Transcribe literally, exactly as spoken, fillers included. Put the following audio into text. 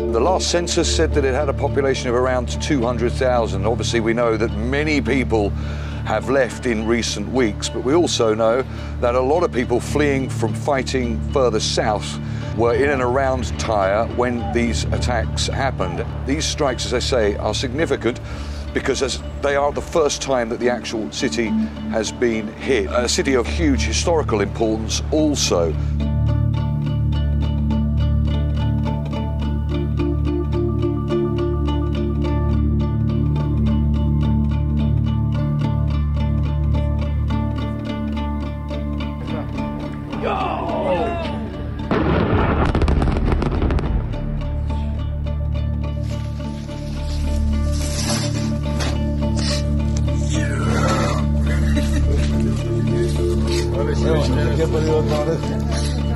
The last census said that it had a population of around two hundred thousand. Obviously, we know that many people have left in recent weeks, but we also know that a lot of people fleeing from fighting further south were in and around Tyre when these attacks happened. These strikes, as I say, are significant because as they are the first time that the actual city has been hit. A city of huge historical importance also. Qué peligro,